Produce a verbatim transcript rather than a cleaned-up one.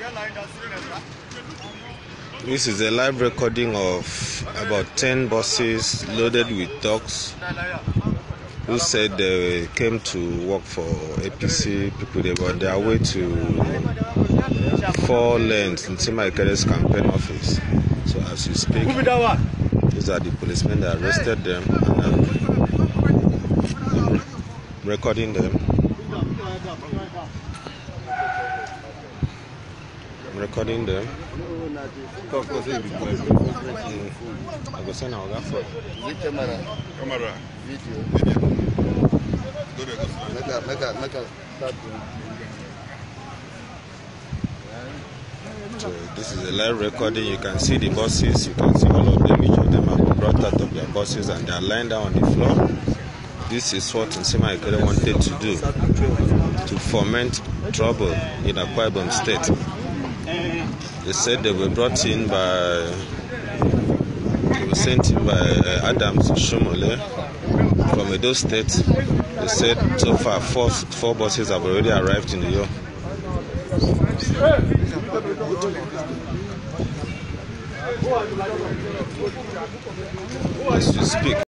This is a live recording of about ten buses loaded with dogs who said they came to work for A P C people. They were on their way to four lanes in Int'l campaign office. So as you speak, these are the policemen that arrested them, and I'm recording them. I'm recording them. Mm. I go send our gaffer. Camera. Camera. Video. Make a, make a, make a start. So this is a live recording. You can see the buses. You can see all of them. Each of them have been brought out of their buses and they are lying down on the floor. This is what Int'l wanted to do, to foment trouble in Akwa Ibom state. They said they were brought in by, they were sent in by uh, Adams Shumole from Edo State. They said so far four, four buses have already arrived in the York. As you speak.